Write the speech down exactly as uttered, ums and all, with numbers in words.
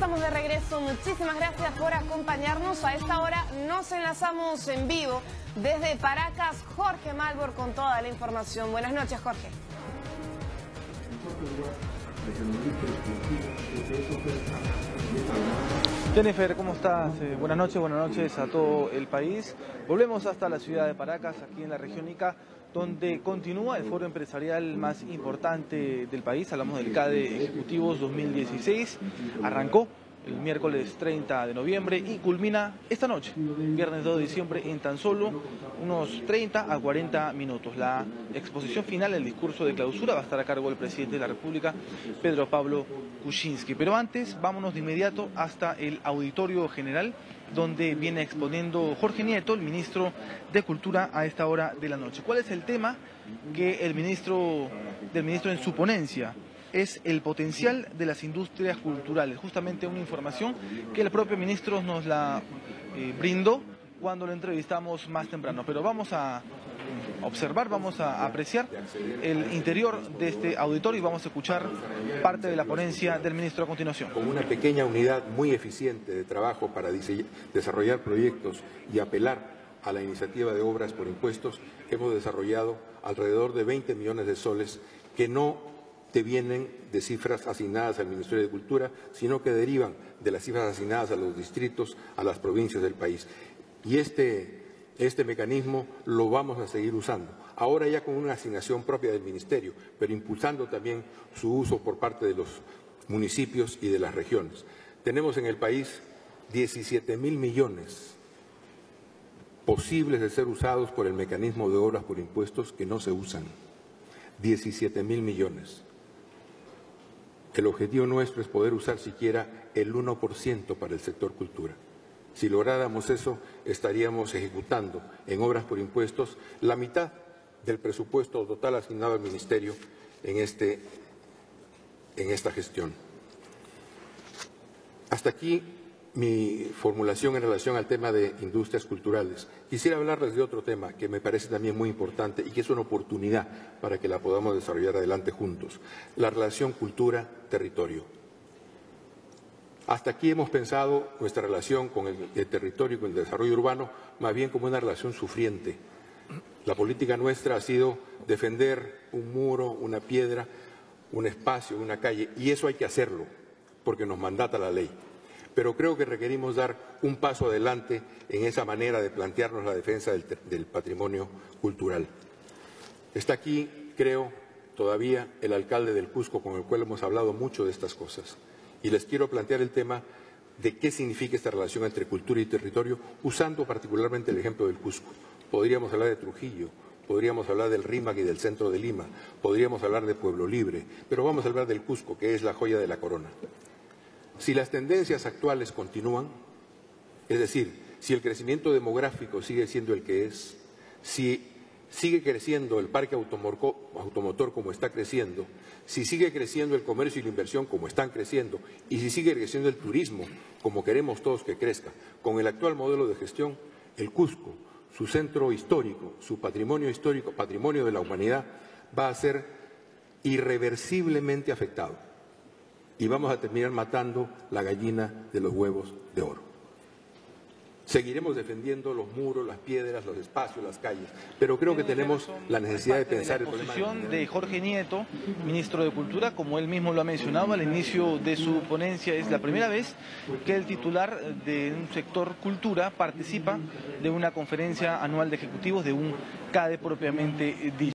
estamos de regreso. Muchísimas gracias por acompañarnos. A esta hora nos enlazamos en vivo desde Paracas. Jorge Malbor con toda la información. Buenas noches, Jorge. Jennifer, ¿cómo estás? Eh, buenas noches, buenas noches a todo el país. Volvemos hasta la ciudad de Paracas, aquí en la región Ica, donde continúa el foro empresarial más importante del país. Hablamos del CADE Ejecutivos dos mil dieciséis. Arrancó el miércoles treinta de noviembre y culmina esta noche, viernes dos de diciembre, en tan solo unos treinta a cuarenta minutos. La exposición final, el discurso de clausura, va a estar a cargo del presidente de la República, Pedro Pablo Kuczynski. Pero antes, vámonos de inmediato hasta el Auditorio General, donde viene exponiendo Jorge Nieto, el ministro de Cultura, a esta hora de la noche. ¿Cuál es el tema que el ministro, del ministro en su ponencia? Es el potencial de las industrias culturales. Justamente una información que el propio ministro nos la eh, brindó cuando lo entrevistamos más temprano. Pero vamos a observar, vamos a apreciar el interior de este auditorio y vamos a escuchar parte de la ponencia del ministro a continuación. Con una pequeña unidad muy eficiente de trabajo para desarrollar proyectos y apelar a la iniciativa de obras por impuestos, hemos desarrollado alrededor de veinte millones de soles que no te vienen de cifras asignadas al Ministerio de Cultura, sino que derivan de las cifras asignadas a los distritos, a las provincias del país. Y este, este mecanismo lo vamos a seguir usando, ahora ya con una asignación propia del Ministerio, pero impulsando también su uso por parte de los municipios y de las regiones. Tenemos en el país diecisiete mil millones posibles de ser usados por el mecanismo de obras por impuestos que no se usan. diecisiete mil millones. El objetivo nuestro es poder usar siquiera el uno por ciento para el sector cultura. Si lográramos eso, estaríamos ejecutando en obras por impuestos la mitad del presupuesto total asignado al Ministerio en, este, en esta gestión. Hasta aquí mi formulación en relación al tema de industrias culturales. Quisiera hablarles de otro tema que me parece también muy importante y que es una oportunidad para que la podamos desarrollar adelante juntos. La relación cultura-territorio. Hasta aquí hemos pensado nuestra relación con el, el territorio y con el desarrollo urbano más bien como una relación sufriente. La política nuestra ha sido defender un muro, una piedra, un espacio, una calle, y eso hay que hacerlo porque nos mandata la ley. Pero creo que requerimos dar un paso adelante en esa manera de plantearnos la defensa del, del patrimonio cultural. Está aquí, creo, todavía el alcalde del Cusco, con el cual hemos hablado mucho de estas cosas. Y les quiero plantear el tema de qué significa esta relación entre cultura y territorio, usando particularmente el ejemplo del Cusco. Podríamos hablar de Trujillo, podríamos hablar del Rímac y del centro de Lima, podríamos hablar de Pueblo Libre, pero vamos a hablar del Cusco, que es la joya de la corona. Si las tendencias actuales continúan, es decir, si el crecimiento demográfico sigue siendo el que es, si sigue creciendo el parque automotor como está creciendo, si sigue creciendo el comercio y la inversión como están creciendo, y si sigue creciendo el turismo como queremos todos que crezca, con el actual modelo de gestión, el Cusco, su centro histórico, su patrimonio histórico, patrimonio de la humanidad, va a ser irreversiblemente afectado. Y vamos a terminar matando la gallina de los huevos de oro. Seguiremos defendiendo los muros, las piedras, los espacios, las calles, pero creo que tenemos la necesidad de pensar el problema. La exposición de Jorge Nieto, ministro de Cultura, como él mismo lo ha mencionado al inicio de su ponencia, es la primera vez que el titular de un sector cultura participa de una conferencia anual de ejecutivos de un CADE propiamente dicho.